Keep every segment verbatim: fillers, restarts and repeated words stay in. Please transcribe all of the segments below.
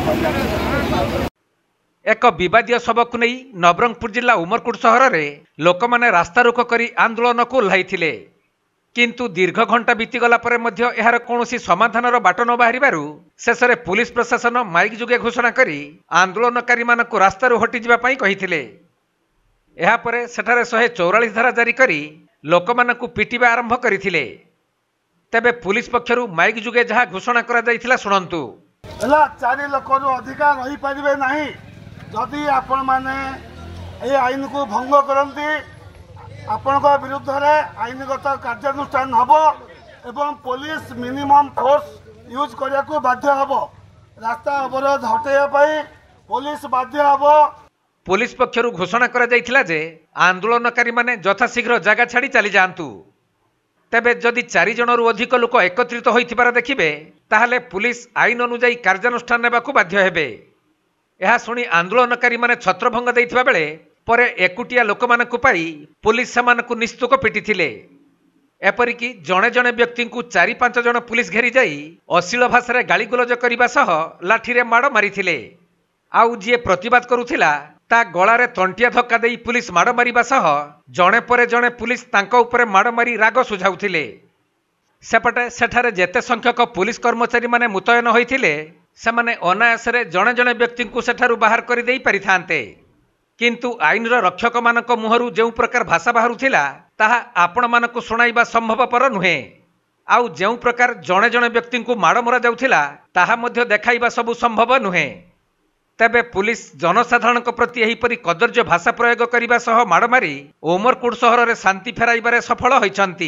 एक विवादीय सबक नहीं नवरंगपुर जिला उमरकोट सहर में लोक मैंने रास्ता रोक कर आंदोलन को ओह्लाइथिले किंतु दीर्घ घंटा बीतीगला पर यार कौन समाधान बाट न बाहर शेष में पुलिस प्रशासन माइक जुगे घोषणा करी आंदोलनकारी मानक रास्तारू हटिजापी कही यापर सेठारे शहे चौरालीस धारा जारी करी लोक मानक पिटिबा आरंभ करथिले। तेबे पुलिस पक्षरु माइक जुगे जहाँ घोषणा करा जायथिला सुनंतु। चारि लोकरु अधिकार रही परिबे नाही जदि आपण माने ए आईन को भंग करंती आपणक विरुद्ध रे आईनगत कार्यानुष्ठान हबो एवं पुलिस मिनिमम फोर्स यूज करिया को बाध्य हबो। रास्ता अवरोध हटेया पई पुलिस बाध्य हबो। पुलिस पक्षरु घोषणा करा जायथिला जे आंदोलनकारी माने यथाशीघ्र जगह छाड़ी चली जांतु। तेबे जदि चारि जनरु अधिक लोक एकत्रित होइथिबार देखिबे ताहले पुलिस आईन अनुଯାयी कार्यानुष्ठान नेबाकू बाध्य हेबे। यह शुणी आंदोलनकारी माने छत्रभंग दैथिबा बेले परे एकुटिया लोक मानकू पाई पुलिस सेमानकू निस्तुक पिटिथिले। एपरिकी जणे जणे व्यक्ति को चारि पांच जन पुलिस घेरी जाई अश्लील भाषा रे गालीगुलज करिबा सह लाठीरे माड़ मारिथिले। आउ जिए प्रतिवाद करुथिला ता गलारे तंटिया धक्का देई पुलिस माड़ मारिबा सह जणे परे जणे पुलिस तांको उपरे माड़ मारी राग सुझाउथिले। सेपटे सेठारे जेते संख्यक पुलिस कर्मचारी माने मुतयन होइथिले सेमाने अनायासरे जणे जणे व्यक्ति को सेठारु बाहर करि देई परिथान्ते किंतु आईनर रक्षक मानक मुहरु जेउ प्रकार भाषा बाहरुथिला ताहा आपण मानक सुनाइबा संभवपर नुहे। आउ जेउ प्रकार जणे जणे व्यक्ति को माड़ मरा जाउथिला ताहा मध्य देखाइबा सबु संभव नुहे। तेबे पुलिस जनसाधारण प्रति एहीपरि कदर्य भाषा प्रयोग करने सह माड़ मारी उमरकोट सहर में शांति फेराइबारे सफल होइछंती।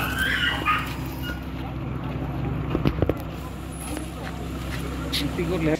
गाड़ी